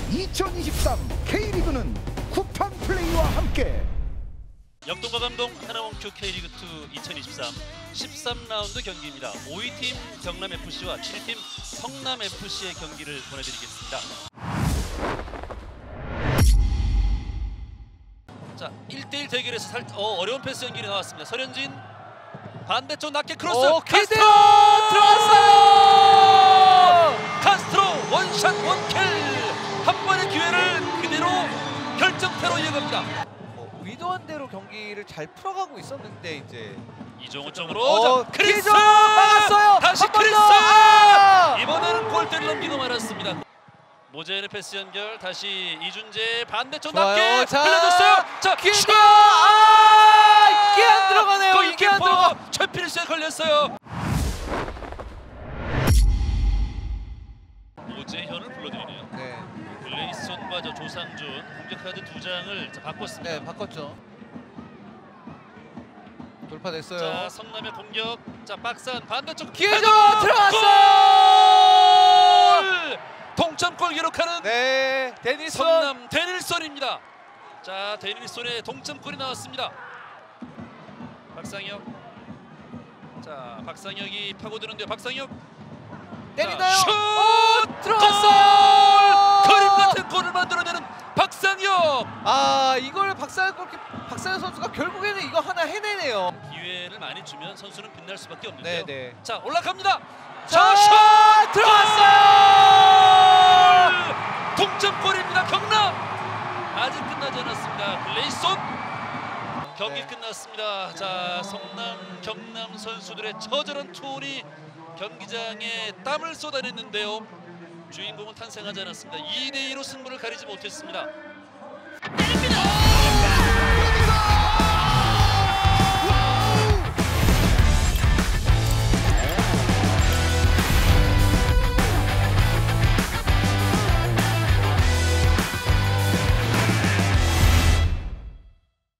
2023 K리그는 쿠팡 플레이와 함께 역동과 감동 하나원큐 K리그2 2023 13라운드 경기입니다. 5위 팀 경남FC와 7팀 성남FC의 경기를 보내드리겠습니다. 자, 1대1 대결에서 어려운 패스 연결이 나왔습니다. 설현진 반대쪽 낮게 크로스. 카스트로 들어왔어요. 카스트로 원샷 원킬. 한 번의 기회를 그대로 결정타로 이어갑니다. 의도한 대로 경기를 잘 풀어가고 있었는데 이제 이종우 쪽으로 크리스 막았어요. 다시 크리스. 이번에는 골대를 넘기고 말았습니다. 모제의 패스 연결 다시 이준재 반대쪽 낮게 흘려줬어요. 자, 기회가 슛! 이게 안 들어가네요. 이게 안 들어가. 최필수에 걸렸어요. 모재현을 불러드리네요. 네, 블레이슨과 조상준 공격 카드 2장을 바꿨습니다. 네 바꿨죠. 돌파됐어요. 자, 성남의 공격. 자, 박산 반대쪽 기회죠. 헤더! 들어갔어요. 골! 동점골 기록하는 네, 데니슨. 성남 데닐손입니다. 자, 데닐손의 동점골이 나왔습니다. 박상혁. 자, 박상혁이 파고드는데요. 박상혁 때리나요? 슛! 들어갔어요. 그림 같은 골을 만들어내는 박상혁. 이걸 박상혁 선수가 결국에는 이거 하나 해내네요. 기회를 많이 주면 선수는 빛날 수밖에 없는데요. 네. 자, 올라갑니다. 자, 슛! 들어갔어요. 동점골입니다. 경남. 아직 끝나지 않았습니다. 블레이손. 경기 끝났습니다. 자, 성남 경남 선수들의 처절한 투혼이 경기장에 땀을 쏟아냈는데요. 주인공은 탄생하지 않았습니다. 2대2로 승부를 가리지 못했습니다.